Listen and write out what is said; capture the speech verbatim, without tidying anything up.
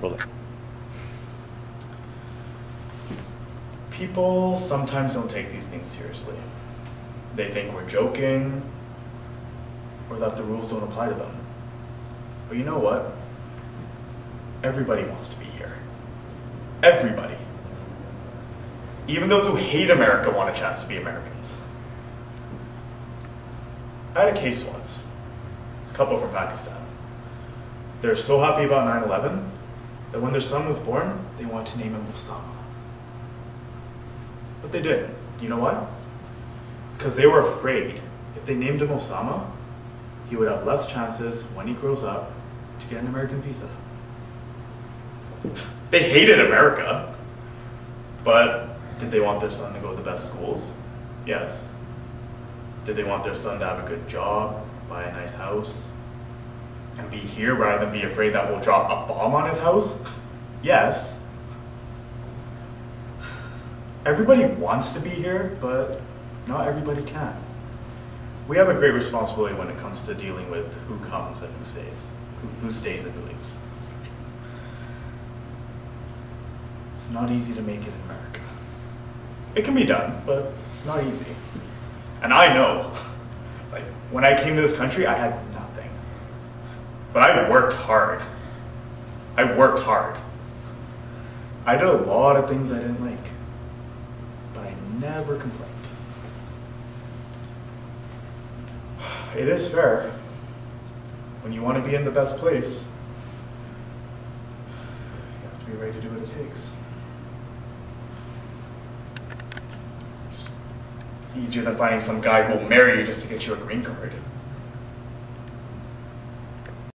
Rolling. People sometimes don't take these things seriously. They think we're joking, or that the rules don't apply to them. But you know what? Everybody wants to be here. Everybody. Even those who hate America want a chance to be Americans. I had a case once. It's a couple from Pakistan. They're so happy about nine eleven that when their son was born, they wanted to name him Osama. But they didn't. You know why? Because they were afraid if they named him Osama, he would have less chances when he grows up to get an American visa. They hated America, but did they want their son to go to the best schools? Yes. Did they want their son to have a good job, buy a nice house, and be here rather than be afraid that we'll drop a bomb on his house? Yes. Everybody wants to be here, but not everybody can. We have a great responsibility when it comes to dealing with who comes and who stays, who, who stays and who leaves. It's not easy to make it in America. It can be done, but it's not easy. And I know, like, when I came to this country, I had nothing. But I worked hard. I worked hard. I did a lot of things I didn't like, but I never complained. It is fair. When you want to be in the best place, you have to be ready to do what it takes. It's easier than finding some guy who will marry you just to get you a green card.